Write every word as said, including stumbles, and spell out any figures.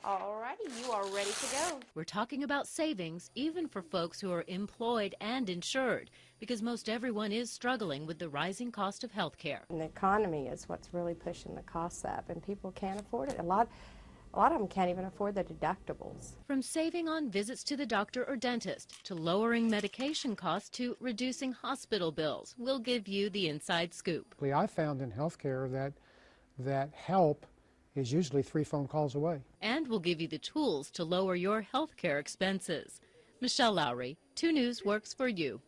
Alrighty, you are ready to go. We're talking about savings even for folks who are employed and insured, because most everyone is struggling with the rising cost of health care. And the economy is what's really pushing the costs up, and people can't afford it. A lot, a lot of them can't even afford the deductibles. From saving on visits to the doctor or dentist, to lowering medication costs, to reducing hospital bills, we'll give you the inside scoop. I found in healthcare that that help is usually three phone calls away. And we'll give you the tools to lower your health care expenses. Michelle Lowry, two News works for you.